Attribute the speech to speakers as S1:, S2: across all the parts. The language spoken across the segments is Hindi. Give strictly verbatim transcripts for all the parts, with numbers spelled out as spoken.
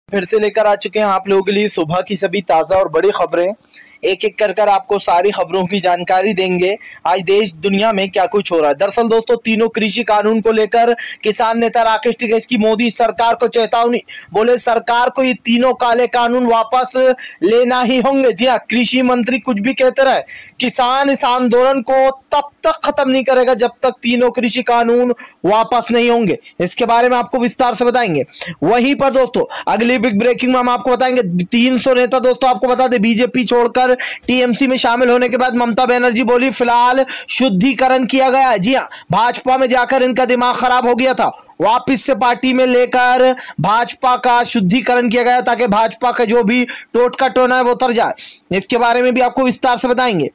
S1: फिर से लेकर आ चुके हैं आप लोगों के लिए सुबह की सभी ताज़ा और बड़ी खबरें। एक एक कर कर आपको सारी खबरों की जानकारी देंगे आज देश दुनिया में क्या कुछ हो रहा है। दरअसल दोस्तों, तीनों कृषि कानून को लेकर किसान नेता राकेश टिकैत की मोदी सरकार को चेतावनी। बोले सरकार को ये तीनों काले कानून वापस लेना ही होंगे। जी हाँ, कृषि मंत्री कुछ भी कहते रहे, किसान इस आंदोलन को तब तक खत्म नहीं करेगा जब तक तीनों कृषि कानून वापस नहीं होंगे। इसके बारे में आपको विस्तार से बताएंगे। वहीं पर दोस्तों, अगली बिग ब्रेकिंग में हम आपको बताएंगे तीन सौ नेता दोस्तों आपको बता दें बीजेपी छोड़कर टीएमसी में शामिल होने के बाद ममता बनर्जी बोली फिलहाल शुद्धिकरण किया गया है। जी हां, भाजपा में जाकर इनका दिमाग खराब हो गया था, वापिस से पार्टी में लेकर भाजपा का शुद्धिकरण किया गया ताकि भाजपा का जो भी टोटका टोना है वो उतर जाए। इसके बारे में भी आपको विस्तार से बताएंगे।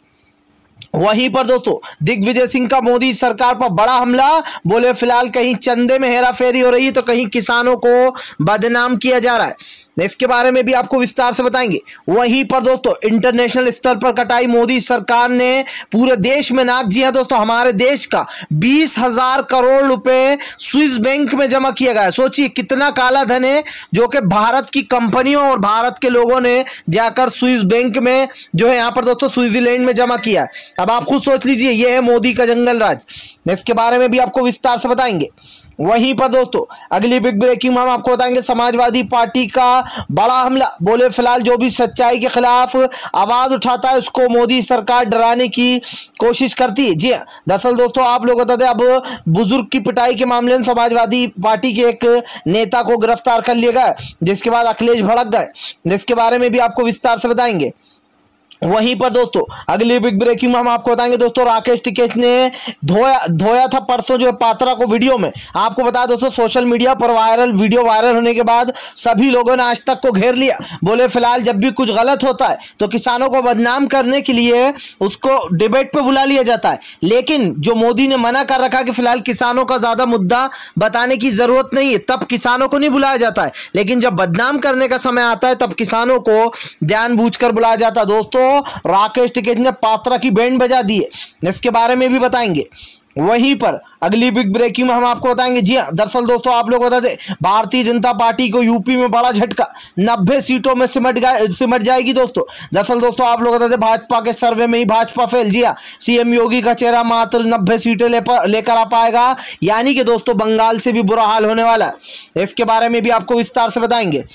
S1: वहीं पर दोस्तों, दिग्विजय सिंह का मोदी सरकार पर बड़ा हमला। बोले फिलहाल कहीं चंदे में हेराफेरी हो रही है तो कहीं किसानों को बदनाम किया जा रहा है। इसके बारे में भी आपको विस्तार से बताएंगे। वहीं पर दोस्तों, इंटरनेशनल स्तर पर कटाई मोदी सरकार ने पूरे देश में नाक। जी हां दोस्तों, हमारे देश का बीस हजार करोड़ रुपए स्विस बैंक में जमा किया गया। सोचिए कितना काला धन है जो कि भारत की कंपनियों और भारत के लोगों ने जाकर स्विस बैंक में जो है यहां पर दोस्तों स्विट्जरलैंड में जमा किया। अब आप खुद सोच लीजिए, यह है मोदी का जंगल राज। इसके बारे में भी आपको विस्तार से बताएंगे। वहीं पर दोस्तों, अगली बिग ब्रेकिंग में हम आपको बताएंगे समाजवादी पार्टी का बड़ा हमला। बोले फिलहाल जो भी सच्चाई के खिलाफ आवाज उठाता है उसको मोदी सरकार डराने की कोशिश करती है। जी हां, दरअसल दोस्तों आप लोग बता दें, अब बुजुर्ग की पिटाई के मामले में समाजवादी पार्टी के एक नेता को गिरफ्तार कर लिया गया, जिसके बाद अखिलेश भड़क गए। जिसके बारे में भी आपको विस्तार से बताएंगे। वहीं पर दोस्तों, अगली बिग ब्रेकिंग में हम आपको बताएंगे दोस्तों राकेश टिकैत ने धोया धोया था परसों जो है पात्रा को वीडियो में। आपको बता दोस्तों, सोशल मीडिया पर वायरल वीडियो वायरल होने के बाद सभी लोगों ने आज तक को घेर लिया। बोले फिलहाल जब भी कुछ गलत होता है तो किसानों को बदनाम करने के लिए उसको डिबेट पे बुला लिया जाता है, लेकिन जो मोदी ने मना कर रखा कि फिलहाल किसानों का ज्यादा मुद्दा बताने की जरूरत नहीं है, तब किसानों को नहीं बुलाया जाता है। लेकिन जब बदनाम करने का समय आता है तब किसानों को जानबूझकर बुलाया जाता है। दोस्तों, राकेश टिकैत ने पात्रा की बैंड बजा दी है। इसके बारे में भी बताएंगे। वहीं पर अगली बिग ब्रेकिंग में हम आपको बताएंगे। जी हां, दरअसल दोस्तों आप लोग बता दें, भारतीय जनता पार्टी को यूपी में बड़ा झटका, नब्बे सीटों में सिमट गए सिमट जाएगी दोस्तों। दरअसल दोस्तों आप लोग बता दें, भाजपा के सर्वे में ही भाजपा फेल। जी हां, सीएम योगी का चेहरा मात्र नब्बे सीटें ले लेकर आ पाएगा, यानी कि दोस्तों बंगाल से भी बुरा हाल होने वाला है। इसके बारे में भी आपको विस्तार से बताएंगे।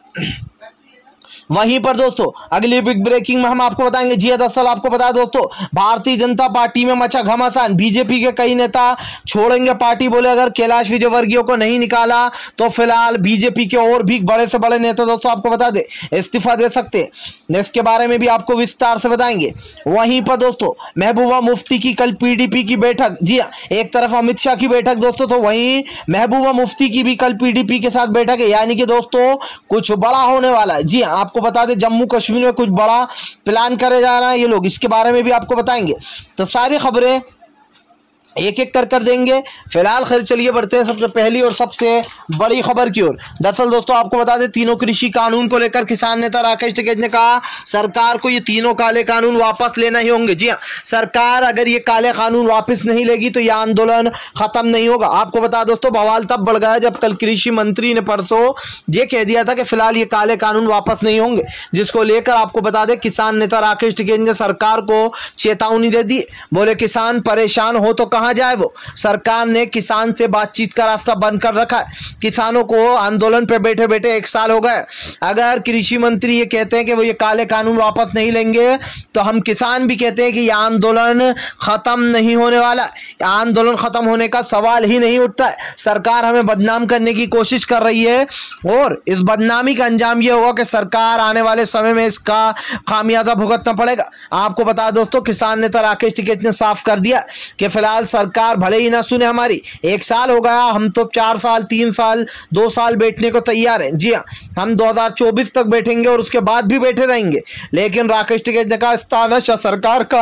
S1: वहीं पर दोस्तों, अगली बिग ब्रेकिंग में हम आपको बताएंगे। जी दरअसल आपको बता दोस्तों, भारतीय जनता पार्टी में मचा घमासान, बीजेपी के कई नेता छोड़ेंगे पार्टी। बोले अगर कैलाश विजयवर्गीय को नहीं निकाला तो फिलहाल बीजेपी के और भी बड़े से बड़े नेता दोस्तों आपको बता दे इस्तीफा दे सकते हैं। इसके बारे में भी आपको विस्तार से बताएंगे। वहीं पर दोस्तों, महबूबा मुफ्ती की कल पीडीपी की बैठक। जी हाँ, एक तरफ अमित शाह की बैठक दोस्तों, तो वहीं महबूबा मुफ्ती की भी कल पीडीपी के साथ बैठक है, यानी कि दोस्तों कुछ बड़ा होने वाला है। जी हाँ, आपको बता दें जम्मू कश्मीर में कुछ बड़ा प्लान करे जा रहा है ये लोग। इसके बारे में भी आपको बताएंगे। तो सारी खबरें एक एक कर कर देंगे। फिलहाल खैर चलिए बढ़ते हैं सबसे पहली और सबसे बड़ी खबर की ओर। दरअसल दोस्तों आपको बता दें, तीनों कृषि कानून को लेकर किसान नेता राकेश टिकैत ने कहा सरकार को ये तीनों काले कानून वापस लेना ही होंगे। जी हाँ, सरकार अगर ये काले कानून वापस नहीं लेगी तो यह आंदोलन खत्म नहीं होगा। आपको बता दोस्तों, बवाल तब बढ़ गया जब कल कृषि मंत्री ने परसों ये कह दिया था कि फिलहाल ये काले कानून वापस नहीं होंगे, जिसको लेकर आपको बता दें किसान नेता राकेश टिकैत ने सरकार को चेतावनी दे दी। बोले किसान परेशान हो तो जाए वो, सरकार ने किसान से बातचीत का रास्ता बंद कर रखा है। किसानों को आंदोलन पे बैठे बैठे एक साल हो गए। अगर कृषि मंत्री ये कहते हैं कि वो ये काले कानून वापस नहीं लेंगे तो हम किसान भी कहते हैं कि यह आंदोलन खत्म नहीं होने वाला। आंदोलन खत्म होने का सवाल ही नहीं उठता है। सरकार हमें बदनाम करने की कोशिश कर रही है और इस बदनामी का अंजाम यह होगा कि सरकार आने वाले समय में इसका खामियाजा भुगतना पड़ेगा। आपको बता दोस्तों, किसान नेता राकेश टिकैत ने साफ कर दिया कि फिलहाल सरकार भले ही ना सुने हमारी, एक साल हो गया, हम तो चार साल तीन साल दो साल बैठने को तैयार हैं। जी हाँ, हम दो हज़ार चौबीस तक बैठेंगे और उसके बाद भी बैठे रहेंगे, लेकिन राकेश टिकैत ने कहा तानाशाह सरकार का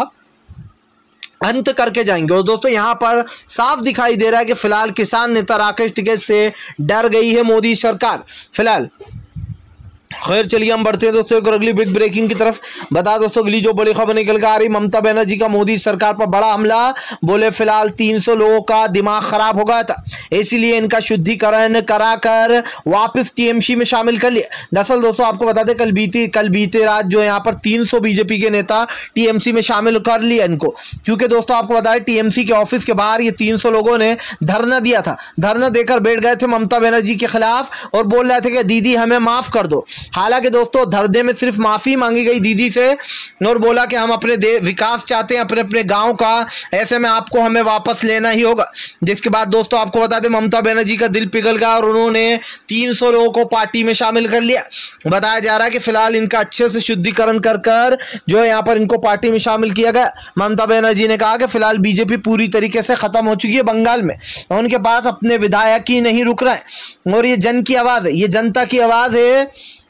S1: अंत करके जाएंगे। और दोस्तों यहां पर साफ दिखाई दे रहा है कि फिलहाल किसान नेता राकेश टिकैत से डर गई है मोदी सरकार। फिलहाल खैर चलिए हम बढ़ते हैं दोस्तों एक और अगली बिग ब्रेकिंग की तरफ। बता दोस्तों अगली जो बड़ी खबर निकल कर आ रही, ममता बनर्जी का मोदी सरकार पर बड़ा हमला। बोले फिलहाल तीन सौ लोगों का दिमाग खराब हो गया था, इसलिए इनका शुद्धिकरण कराकर वापस टीएमसी में शामिल कर लिया। दरअसल दोस्तों आपको बता दें कल बीती कल बीते रात जो यहाँ पर तीन सौ बीजेपी के नेता टीएमसी में शामिल कर लिया इनको, क्योंकि दोस्तों आपको बताया टीएमसी के ऑफिस के बाहर ये तीन सौ लोगों ने धरना दिया था। धरना देकर बैठ गए थे ममता बनर्जी के खिलाफ और बोल रहे थे कि दीदी हमें माफ कर दो। हालांकि दोस्तों धरने में सिर्फ माफी मांगी गई दीदी से और बोला कि हम अपने विकास चाहते हैं अपने अपने गांव का, ऐसे में आपको हमें वापस लेना ही होगा। जिसके बाद दोस्तों आपको बता दें ममता बनर्जी का दिल पिघल गया और उन्होंने तीन सौ लोगों को पार्टी में शामिल कर लिया। बताया जा रहा है कि फिलहाल इनका अच्छे से शुद्धिकरण कर कर जो है यहाँ पर इनको पार्टी में शामिल किया गया। ममता बनर्जी ने कहा कि फिलहाल बीजेपी पूरी तरीके से खत्म हो चुकी है बंगाल में, उनके पास अपने विधायक ही नहीं रुक रहा है और ये जन की आवाज है, ये जनता की आवाज है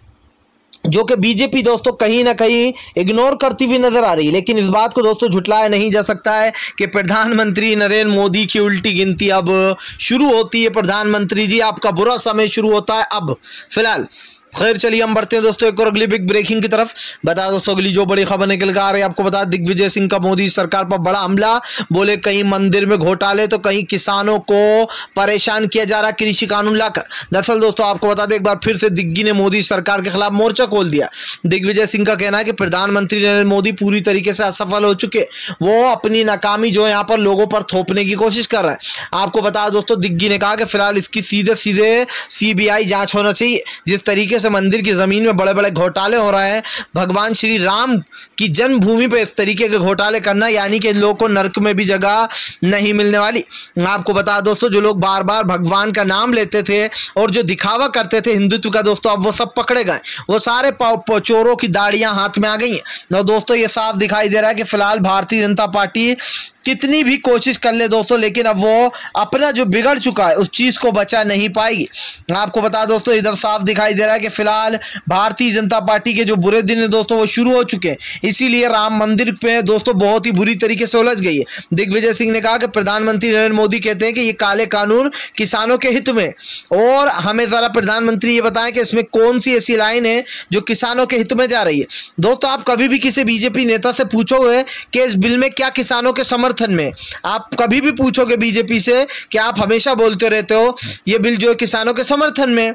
S1: जो कि बीजेपी दोस्तों कहीं ना कहीं इग्नोर करती हुई नजर आ रही है। लेकिन इस बात को दोस्तों झुटलाया नहीं जा सकता है कि प्रधानमंत्री नरेंद्र मोदी की उल्टी गिनती अब शुरू होती है। प्रधानमंत्री जी आपका बुरा समय शुरू होता है अब फिलहाल। खैर चलिए हम बढ़ते हैं दोस्तों एक और अगली बिग ब्रेकिंग की तरफ। बता दोस्तों अगली जो बड़ी खबर निकल कर आ रही है, आपको बता दिग्विजय सिंह का मोदी सरकार पर बड़ा हमला। बोले कहीं मंदिर में घोटाले तो कहीं किसानों को परेशान किया जा रहा कृषि कानून लाकर। दरअसल दोस्तों आपको बता दें एक बार फिर से दिग्गी ने मोदी सरकार के खिलाफ मोर्चा खोल दिया। दिग्विजय सिंह का कहना है कि प्रधानमंत्री नरेंद्र मोदी पूरी तरीके से असफल हो चुके, वो अपनी नाकामी जो यहाँ पर लोगों पर थोपने की कोशिश कर रहा है। आपको बता दोस्तों दिग्गी ने कहा कि फिलहाल इसकी सीधे सीधे सीबीआई जांच होना चाहिए। जिस तरीके से मंदिर की जमीन में बड़े बड़े घोटाले हो रहे हैं, भगवान श्री राम की जन्मभूमि पे इस तरीके के घोटाले करना यानी कि इन लोगों को नरक में भी जगह नहीं मिलने वाली। आपको बता दोस्तों जो लोग बार बार भगवान का नाम लेते थे और जो दिखावा करते थे हिंदुत्व का दोस्तों अब वो सब पकड़े गए, वो सारे चोरों की दाढ़ियां हाथ में आ गई हैं। और दोस्तों ये साफ दिखाई दे रहा है कि फिलहाल भारतीय जनता पार्टी कितनी भी कोशिश कर ले दोस्तों लेकिन अब वो अपना जो बिगड़ चुका है उस चीज को बचा नहीं पाएगी। आपको बता दोस्तों इधर साफ दिखाई दे रहा है कि फिलहाल भारतीय जनता पार्टी के जो बुरे दिन है दोस्तों वो शुरू हो चुके हैं, इसीलिए राम मंदिर पे दोस्तों बहुत ही बुरी तरीके से उलझ गई है। दिग्विजय सिंह ने कहा कि प्रधानमंत्री नरेंद्र मोदी कहते हैं कि ये काले कानून किसानों के हित में, और हमें जरा प्रधानमंत्री ये बताएं कि इसमें कौन सी ऐसी लाइन है जो किसानों के हित में जा रही है। दोस्तों आप कभी भी किसी बीजेपी नेता से पूछोगे कि इस बिल में क्या किसानों के समर्थन में, आप कभी भी पूछोगे बीजेपी से कि आप हमेशा बोलते रहते हो ये बिल जो है किसानों के समर्थन में,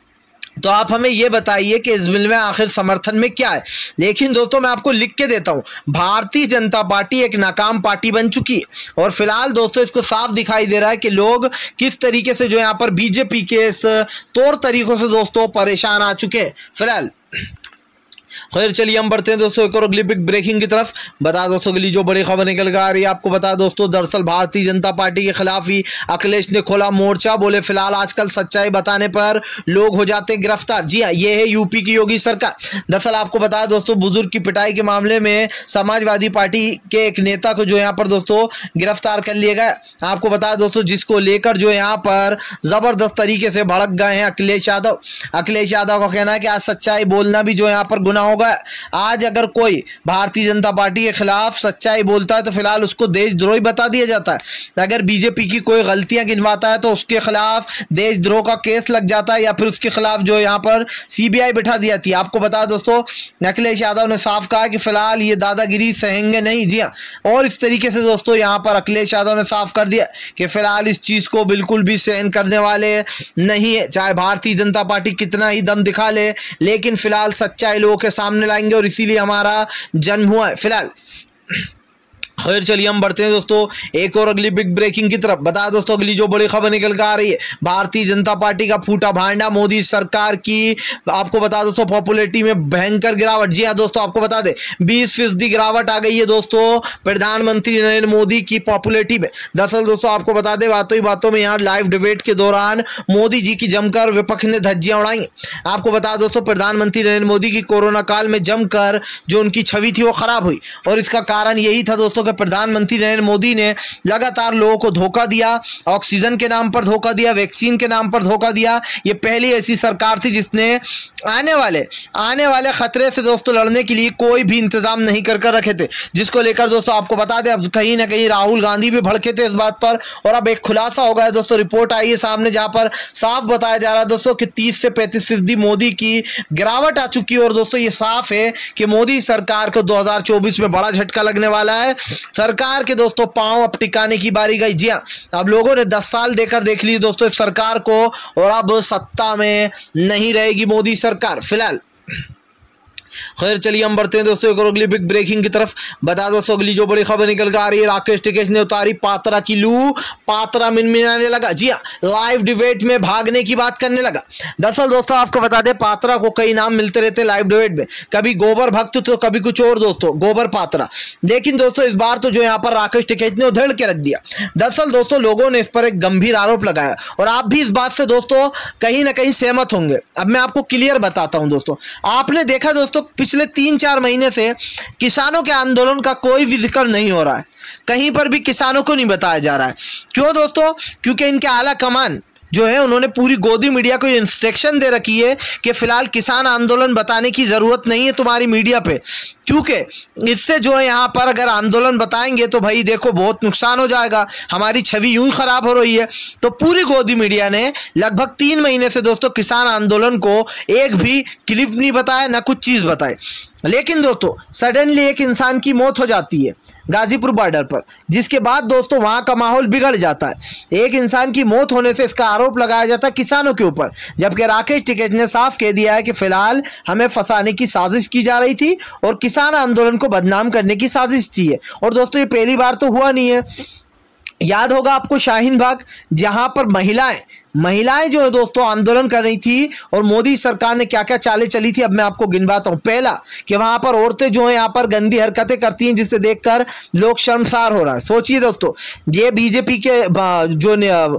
S1: तो आप हमें यह बताइए कि इस बिल में आखिर समर्थन में क्या है। लेकिन दोस्तों मैं आपको लिख के देता हूं, भारतीय जनता पार्टी एक नाकाम पार्टी बन चुकी है और फिलहाल दोस्तों इसको साफ दिखाई दे रहा है कि लोग किस तरीके से जो यहां पर बीजेपी के इस तौर तरीकों से दोस्तों परेशान आ चुके हैं फिलहाल। खैर चलिए हम बढ़ते हैं दोस्तों एक और अगली बिग ब्रेकिंग की तरफ। बता दोस्तों अगली जो बड़ी खबर निकल कर आ रही है, आपको बता दोस्तों दरअसल भारतीय जनता पार्टी के खिलाफ ही अखिलेश ने खोला मोर्चा। बोले फिलहाल आजकल सच्चाई बताने पर लोग हो जाते गिरफ्तार। जी हाँ, ये है यूपी की योगी सरकार। दरअसल आपको बताया दोस्तों बुजुर्ग की पिटाई के मामले में समाजवादी पार्टी के एक नेता को जो यहाँ पर दोस्तों गिरफ्तार कर लिया गया। आपको बताया दोस्तों जिसको लेकर जो यहाँ पर जबरदस्त तरीके से भड़क गए हैं अखिलेश यादव। अखिलेश यादव का कहना है कि आज सच्चाई बोलना भी जो यहाँ पर गुनाह होगा। आज अगर कोई भारतीय जनता पार्टी के खिलाफ सच्चाई बोलता है तो फिलहाल उसको देशद्रोही बता दिया जाता है। अगर बीजेपी की कोई गलतियां गिनवाता है तो उसके खिलाफ देशद्रोह का केस लग जाता है या फिर उसके खिलाफ जो यहाँ पर सीबीआई बिठा दी जाती है। आपको बता दोस्तों अखिलेश यादव ने साफ कहा कि फिलहाल ये दादागिरी सहेंगे नहीं। जी हाँ, और इस तरीके से दोस्तों यहाँ पर अखिलेश यादव ने साफ कर दिया कि फिलहाल इस चीज को बिल्कुल भी सहन करने वाले नहीं है, चाहे भारतीय जनता पार्टी कितना ही दम दिखा ले, लेकिन फिलहाल सच्चाई लोगों के सामने लाएंगे और इसीलिए हमारा जन्म हुआ है फिलहाल। खैर चलिए हम बढ़ते हैं दोस्तों एक और अगली बिग ब्रेकिंग की तरफ। बता दोस्तों अगली जो बड़ी खबर निकल कर आ रही है, भारतीय जनता पार्टी का फूटा भांडा, मोदी सरकार की आपको बता दोस्तों पॉपुलैरिटी में भयंकर गिरावट। जी हाँ दोस्तों आपको बता दें बीस फीसदी गिरावट आ गई है दोस्तों प्रधानमंत्री नरेंद्र मोदी की पॉपुलैरिटी में। दरअसल दोस्तों आपको बता दें बातों ही बातों में यहाँ लाइव डिबेट के दौरान मोदी जी की जमकर विपक्ष ने धज्जियां उड़ाई। आपको बता दोस्तों प्रधानमंत्री नरेंद्र मोदी की कोरोना काल में जमकर जो उनकी छवि थी वो खराब हुई और इसका कारण यही था दोस्तों कि प्रधानमंत्री नरेंद्र मोदी ने लगातार लोगों को धोखा दिया, ऑक्सीजन के नाम पर धोखा दिया, वैक्सीन के नाम पर धोखा दिया। ये पहली ऐसी सरकार थी जिसने आने वाले आने वाले खतरे से दोस्तों लड़ने के लिए कोई भी इंतजाम नहीं कर कर रखे थे, जिसको लेकर दोस्तों आपको बता दें अब कहीं ना कहीं राहुल गांधी भी भड़के थे इस बात पर। और अब एक खुलासा हो गया दोस्तों, रिपोर्ट आई है सामने जहां पर साफ बताया जा रहा है दोस्तों कि तीस से पैंतीस फीसदी मोदी की गिरावट आ चुकी है। और दोस्तों ये साफ है कि मोदी सरकार को दो हजार चौबीस में बड़ा झटका लगने वाला है। सरकार के दोस्तों पांव अब टिकाने की बारी गई। जी हाँ, अब लोगों ने दस साल देकर देख ली दोस्तों इस सरकार को, और अब सत्ता में नहीं रहेगी मोदी सरकार फिलहाल। खैर चलिए हम बढ़ते हैं दोस्तों एक और अगली बिग ब्रेकिंग की तरफ। बता दोस्तों अगली जो बड़ी खबर निकल कर आ रही है, राकेश टिकैत ने उतारी पात्रा की लू, पात्रा मिनमिनाने लगा। जी हाँ, लाइव डिबेट में भागने की बात करने लगा। दरअसल दोस्तों आपको बता दें पात्रा को कई नाम मिलते रहते लाइव डिबेट में, कभी गोबर भक्त तो कभी कुछ और दोस्तों, गोबर पात्रा। लेकिन दोस्तों इस बार तो जो यहाँ पर राकेश टिकैत ने उधेड़ के रख दिया। दरअसल दोस्तों लोगों ने इस पर एक गंभीर आरोप लगाया और आप भी इस बात से दोस्तों कहीं ना कहीं सहमत होंगे। अब मैं आपको क्लियर बताता हूं दोस्तों। आपने देखा दोस्तों पिछले तीन चार महीने से किसानों के आंदोलन का कोई भी जिक्र नहीं हो रहा है, कहीं पर भी किसानों को नहीं बताया जा रहा है। क्यों दोस्तों? क्योंकि इनके आला कमान जो है उन्होंने पूरी गोदी मीडिया को इंस्ट्रक्शन दे रखी है कि फिलहाल किसान आंदोलन बताने की जरूरत नहीं है तुम्हारी मीडिया पे, क्योंकि इससे जो है यहाँ पर अगर आंदोलन बताएंगे तो भाई देखो बहुत नुकसान हो जाएगा, हमारी छवि यूं ही खराब हो रही है। तो पूरी गोदी मीडिया ने लगभग तीन महीने से दोस्तों किसान आंदोलन को एक भी क्लिप नहीं बताया, ना कुछ चीज बताए। लेकिन दोस्तों सडनली एक इंसान की मौत हो जाती है गाजीपुर बॉर्डर पर, जिसके बाद दोस्तों वहां का माहौल बिगड़ जाता है। एक इंसान की मौत होने से इसका आरोप लगाया जाता है किसानों के ऊपर, जबकि राकेश टिकैत ने साफ कह दिया है कि फिलहाल हमें फंसाने की साजिश की जा रही थी और किसान आंदोलन को बदनाम करने की साजिश थी। और दोस्तों ये पहली बार तो हुआ नहीं है। याद होगा आपको शाहीन बाग, जहां पर महिलाएं महिलाएं जो है दोस्तों आंदोलन कर रही थी और मोदी सरकार ने क्या क्या चालें चली थी अब मैं आपको गिनवाता हूं। पहला कि वहां पर औरतें जो है यहाँ पर गंदी हरकतें करती हैं जिससे देखकर लोग शर्मसार हो रहा है। सोचिए दोस्तों ये बीजेपी के जो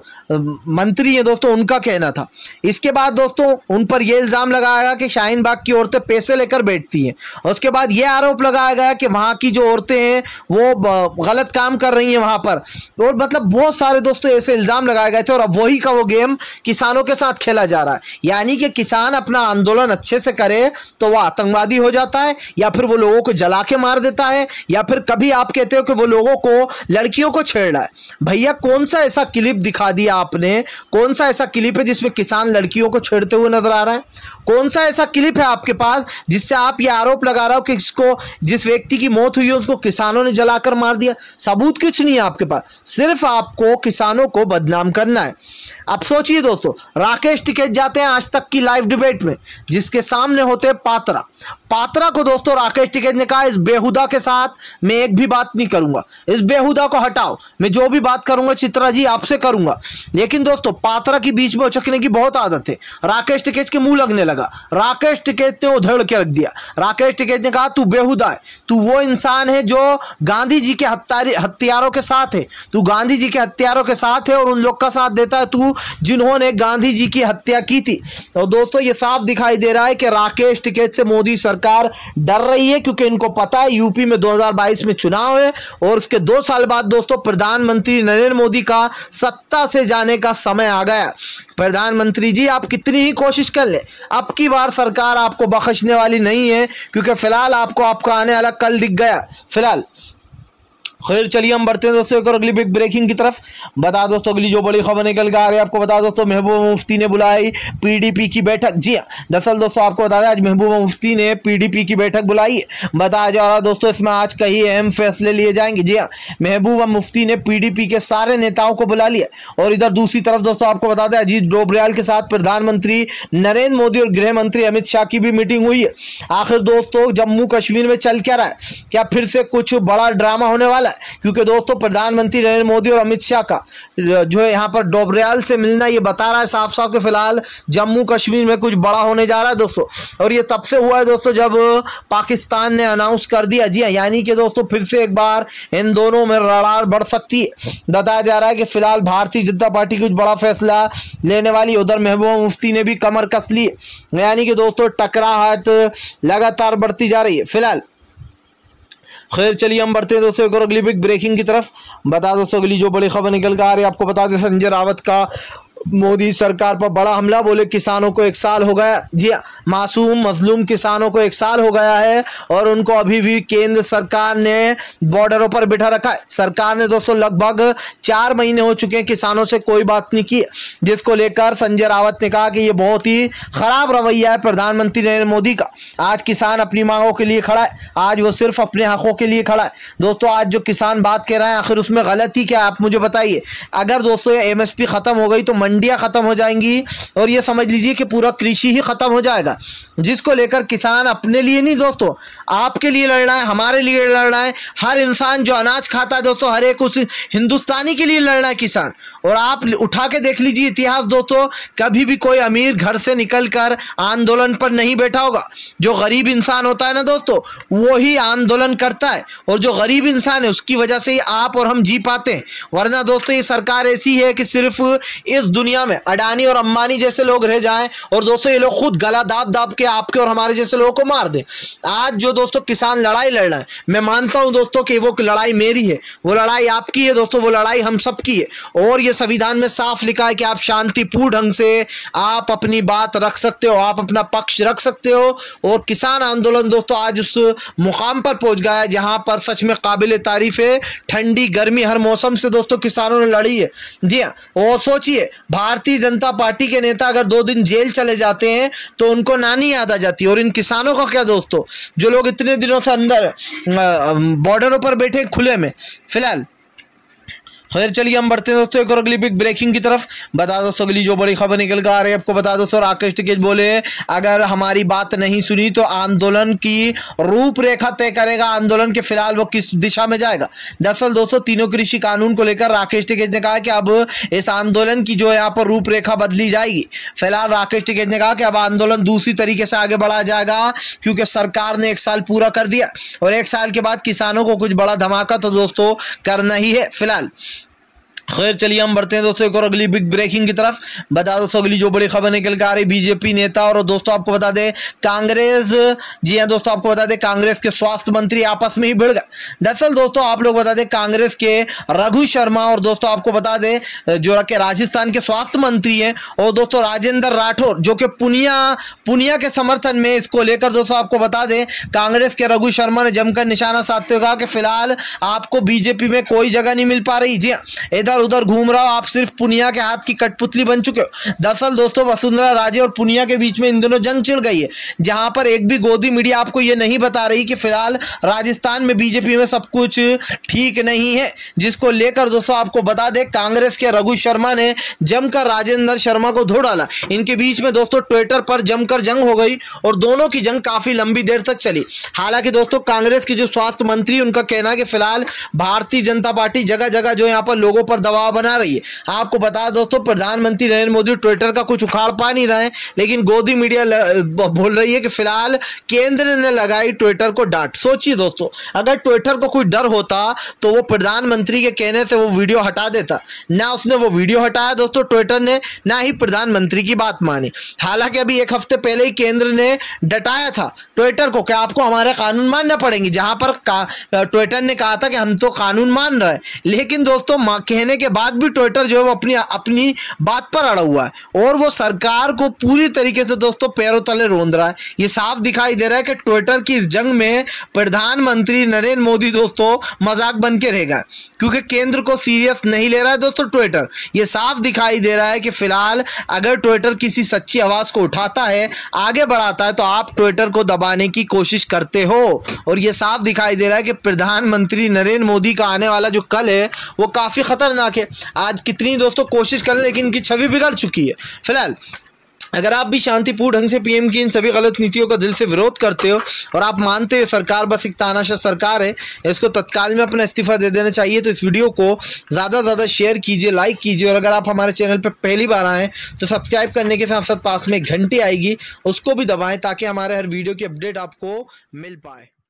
S1: मंत्री हैं दोस्तों उनका कहना था। इसके बाद दोस्तों उन पर यह इल्जाम लगाया गया कि शाहीन बाग की औरतें पैसे लेकर बैठती हैं, और उसके बाद यह आरोप लगाया गया कि वहां की जो औरतें हैं वो गलत काम कर रही हैं वहां पर, और मतलब बहुत सारे दोस्तों ऐसे इल्जाम लगाए गए थे। और अब वही का वो गेम किसानों के साथ खेला जा रहा है, यानी कि किसान अपना आंदोलन अच्छे से करे तो वो आतंकवादी हो जाता है, या फिर वो लोगों को जला के मार देता है, या फिर कभी आप कहते हो कि वो लोगों को लड़कियों को छेड़ रहा है। भैया कौन सा ऐसा क्लिप दिखा दिया आपने, कौन सा ऐसा क्लिप है जिसमें किसान लड़कियों को छेड़ते हुए नजर आ रहा है? कौन सा ऐसा क्लिप है आपके पास जिससे आप ये आरोप लगा रहे हो कि इसको जिस व्यक्ति की मौत हुई है उसको किसानों ने जलाकर मार दिया? सबूत कुछ नहीं है आपके पास, सिर्फ आपको किसानों को बदनाम करना है। अब सोचिए दोस्तों राकेश टिकैत जाते हैं आज तक की लाइव डिबेट में, जिसके सामने होते हैं पात्रा। पात्रा को दोस्तों राकेश टिकैत ने कहा इस बेहुदा के साथ मैं एक भी बात नहीं करूंगा, इस बेहुदा को हटाओ, मैं जो भी बात करूंगा चित्रा जी आपसे करूंगा। लेकिन दोस्तों पात्रा की बीच में उचकने की बहुत आदत है, राकेश टिकैत के मुंह लगने लगा। राकेश टिकैत ने उधेड़ के रख दिया। राकेश टिकैत ने कहा तू बेहुदा है, तू वो इंसान है जो गांधी जी के हत्यारों के साथ है, तू गांधी जी के हत्यारों के साथ है और उन लोग का साथ देता है तू जिन्होंने गांधी जी की हत्या की थी। और दोस्तों ये साफ दिखाई दे रहा है कि राकेश टिकैत से मोदी सरकार डर रही है, क्योंकि इनको पता है यूपी में दो हज़ार बाईस में चुनाव है और उसके दो साल बाद दोस्तों प्रधानमंत्री नरेंद्र मोदी का सत्ता से जाने का समय आ गया। प्रधानमंत्री जी आप कितनी ही कोशिश कर ले, अब की बार सरकार आपको बख्शने वाली नहीं है, क्योंकि फिलहाल आपको आपका आने वाला कल दिख गया फिलहाल। खैर चलिए हम बढ़ते हैं दोस्तों एक और अगली बिग ब्रेकिंग की तरफ। बता दोस्तों अगली जो बड़ी खबर निकल के आ रही है आपको बता दोस्तों महबूबा मुफ्ती ने बुलाई पीडीपी की बैठक। जी हाँ, दरअसल दोस्तों आपको बता दें आज महबूबा मुफ्ती ने पीडीपी की बैठक बुलाई है। बताया जा रहा दोस्तों इसमें आज कई अहम फैसले लिए जाएंगे। जी हाँ, महबूबा मुफ्ती ने पीडीपी के सारे नेताओं को बुला लिया। और इधर दूसरी तरफ दोस्तों आपको बता दें अजीत डोभाल के साथ प्रधानमंत्री नरेंद्र मोदी और गृह मंत्री अमित शाह की भी मीटिंग हुई है। आखिर दोस्तों जम्मू कश्मीर में चल क्या रहा है, क्या फिर से कुछ बड़ा ड्रामा होने वाला है? क्योंकि दोस्तों प्रधानमंत्री नरेंद्र मोदी और अमित शाह का जो है यहाँ पर डोभाल से मिलना ये बता रहा है साफ साफ कि फिलहाल जम्मू कश्मीर में कुछ बड़ा होने जा रहा है दोस्तों। और ये तब से हुआ है दोस्तों जब पाकिस्तान ने अनाउंस कर दिया। जी हाँ, यानी कि दोस्तों फिर से एक बार इन दोनों में रड़ार बढ़ सकती है। बताया जा रहा है कि फिलहाल भारतीय जनता पार्टी कुछ बड़ा फैसला लेने वाली। उधर महबूबा मुफ्ती ने भी कमर कस ली, यानी कि दोस्तों टकराहट लगातार बढ़ती जा रही है फिलहाल। खैर चलिए हम बढ़ते हैं दोस्तों एक और अगली बिग ब्रेकिंग की तरफ। बता दोस्तों अगली जो बड़ी खबर निकल कर आ रही है आपको बता दें संजय रावत का मोदी सरकार पर बड़ा हमला, बोले किसानों को एक साल हो गया। जी मासूम मजलूम किसानों को एक साल हो गया है और उनको अभी भी केंद्र सरकार ने बॉर्डरों पर बिठा रखा है। सरकार ने दोस्तों लगभग चार महीने हो चुके हैं किसानों से कोई बात नहीं की, जिसको लेकर संजय रावत ने कहा कि ये बहुत ही खराब रवैया है प्रधानमंत्री नरेंद्र मोदी का। आज किसान अपनी मांगों के लिए खड़ा है, आज वो सिर्फ अपने हकों के लिए खड़ा है। दोस्तों आज जो किसान बात कह रहे हैं आखिर उसमें गलती क्या है, आप मुझे बताइए। अगर दोस्तों ये एमएसपी खत्म हो गई तो मंडियां खत्म हो जाएंगी और ये समझ लीजिए कि पूरा कृषि ही खत्म हो जाएगा, जिसको लेकर किसान अपने लिए नहीं दोस्तों आपके लिए लड़ रहा है, हमारे लिए लड़ रहा है। हर इंसान जो अनाज खाता है दोस्तों, हर एक उस हिंदुस्तानी के लिए लड़ रहा है किसान। और आप उठा के देख लीजिए इतिहास दोस्तों, कभी भी कोई अमीर घर से निकलकर आंदोलन पर नहीं बैठा होगा। जो गरीब इंसान होता है ना दोस्तों, वो ही आंदोलन करता है और जो गरीब इंसान है उसकी वजह से ही आप और हम जी पाते हैं। वरना दोस्तों ये सरकार ऐसी है कि सिर्फ इस दुनिया में अडानी और अंबानी जैसे लोग रह जाएं और दोस्तों ये लोग खुद गला दाब दाब के आपके और हमारे जैसे लोगों को मार दे। आज जो दोस्तों किसान लड़ाई लड़ रहा है, मैं मानता हूं दोस्तों कि वो लड़ाई मेरी है, वो लड़ाई आपकी है दोस्तों, वो लड़ाई हम सबकी है। और ये संविधान में साफ लिखा है कि आप शांतिपूर्ण ढंग से आप अपनी बात रख सकते हो, आप अपना पक्ष रख सकते हो। और किसान आंदोलन दोस्तों आज उस मुकाम पर पहुंच गया है जहां पर सच में काबिल तारीफ है। ठंडी गर्मी हर मौसम से दोस्तों किसानों ने लड़ी है। जी हाँ, और सोचिए भारतीय जनता पार्टी के नेता अगर दो दिन जेल चले जाते हैं तो उनको नानी याद आ जाती है। और इन किसानों का क्या दोस्तों, जो लोग इतने दिनों से अंदर बॉर्डरों पर बैठे खुले में। फिलहाल खैर चलिए हम बढ़ते हैं दोस्तों एक और अगली बिग ब्रेकिंग की तरफ। बता दोस्तों अगली जो बड़ी खबर निकल कर आ रही है आपको बता दोस्तों, राकेश टिकैत बोले अगर हमारी बात नहीं सुनी तो आंदोलन की रूपरेखा तय करेगा आंदोलन के फिलहाल वो किस दिशा में जाएगा। दरअसल दोस्तों तीनों कृषि कानून को लेकर राकेश टिकैत ने कहा कि अब इस आंदोलन की जो यहाँ पर रूपरेखा बदली जाएगी। फिलहाल राकेश टिकैत ने कहा कि अब आंदोलन दूसरी तरीके से आगे बढ़ाया जाएगा क्योंकि सरकार ने एक साल पूरा कर दिया और एक साल के बाद किसानों को कुछ बड़ा धमाका तो दोस्तों करना ही है। फिलहाल खैर चलिए हम बढ़ते हैं दोस्तों एक और अगली बिग ब्रेकिंग की तरफ। बता दोस्तों अगली जो बड़ी खबर निकल कर आ रही, बीजेपी नेता और दोस्तों आपको बता दें कांग्रेस, जी हां दोस्तों आपको बता दें कांग्रेस के स्वास्थ्य मंत्री आपस में ही भिड़ गए। दरअसल दोस्तों आप लोग बता दें कांग्रेस के रघु शर्मा और दोस्तों आपको बता दें जो कि राजस्थान के स्वास्थ्य मंत्री हैं और दोस्तों राजेंद्र राठौर जो कि पुनिया पुनिया के समर्थन में इसको लेकर दोस्तों आपको बता दें कांग्रेस के रघु शर्मा ने जमकर निशाना साधते हुए कहा कि फिलहाल आपको बीजेपी में कोई जगह नहीं मिल पा रही। जी इधर उधर घूम रहा हो, आप सिर्फ पुनिया के हाथ की कठपुतली बन चुके हो। दरअसल दोस्तों वसुंधरा राजे और पुनिया के बीच में इन दिनों जंग छिड़ गई है, जहां पर एक भी गोदी मीडिया आपको ये नहीं बता रही कि फिलहाल राजस्थान में बीजेपी में सब कुछ ठीक नहीं है। जिसको लेकर दोस्तों आपको बता दें कांग्रेस के रघु शर्मा ने जमकर राजेंद्र शर्मा को धो डाला। इनके बीच में दोस्तों ट्विटर पर जमकर जंग हो गई और दोनों की जंग काफी लंबी देर तक चली। हालांकि दोस्तों कांग्रेस के जो स्वास्थ्य मंत्री उनका कहना है कि फिलहाल भारतीय जनता पार्टी जगह जगह जो यहाँ पर लोगों पर दबाव बना रही है। आपको बता दोस्तों प्रधानमंत्री नरेंद्र मोदी ट्विटर का कुछ उखाड़ पा नहीं रहे हैं, लेकिन गोदी मीडिया बोल रही है कि फिलहाल केंद्र ने लगाई ट्विटर को डांट। सोचिए दोस्तों अगर ट्विटर को कोई डर होता तो वो प्रधानमंत्री के कहने से वो वीडियो हटा देता, ना उसने वो वीडियो हटाया दोस्तों ट्विटर ने, ना ही प्रधानमंत्री की बात मानी। हालांकि अभी एक हफ्ते पहले ही केंद्र ने डटाया था ट्विटर को कि आपको हमारे कानून मानना पड़ेंगे, जहां पर ट्विटर ने कहा था कि हम तो कानून मान रहे हैं। लेकिन दोस्तों कहने के बाद भी ट्विटर जो है वो अपनी अपनी बात पर अड़ा हुआ है और वो सरकार को पूरी तरीके से दोस्तों पैरों तले रोंद रहा है। ये साफ दिखाई दे रहा है कि ट्विटर की इस जंग में प्रधानमंत्री नरेंद्र मोदी दोस्तों मजाक बन के रहेगा क्योंकि केंद्र को सीरियस नहीं ले रहा है दोस्तों ट्विटर। ये साफ दिखाई दे रहा है कि फिलहाल अगर ट्विटर किसी सच्ची आवाज को उठाता है, आगे बढ़ाता है, तो आप ट्विटर को दबाने की कोशिश करते हो। और ये साफ दिखाई दे रहा है कि प्रधानमंत्री नरेंद्र मोदी का आने वाला जो कल है वो काफी खतरनाक है। आज कितनी दोस्तों कोशिश कर लेकिन इनकी छवि बिगड़ चुकी है। फिलहाल अगर आप भी शांतिपूर्ण ढंग से पीएम की इन सभी गलत नीतियों का दिल से विरोध करते हो और आप मानते हो सरकार बस एक तानाशाह सरकार है, इसको तत्काल में अपना इस्तीफा दे देना चाहिए, तो इस वीडियो को ज़्यादा से ज़्यादा शेयर कीजिए, लाइक कीजिए। और अगर आप हमारे चैनल पर पहली बार आएँ तो सब्सक्राइब करने के साथ साथ पास में एक घंटी आएगी उसको भी दबाएँ ताकि हमारे हर वीडियो की अपडेट आपको मिल पाए।